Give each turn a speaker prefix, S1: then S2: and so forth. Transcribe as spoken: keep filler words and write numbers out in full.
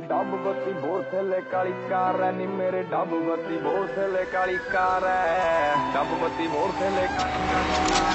S1: dub बत्ती बोतले काली car है नी मेरे डब बत्ती बोतले काली कार है डब बत्ती बोतले काली कार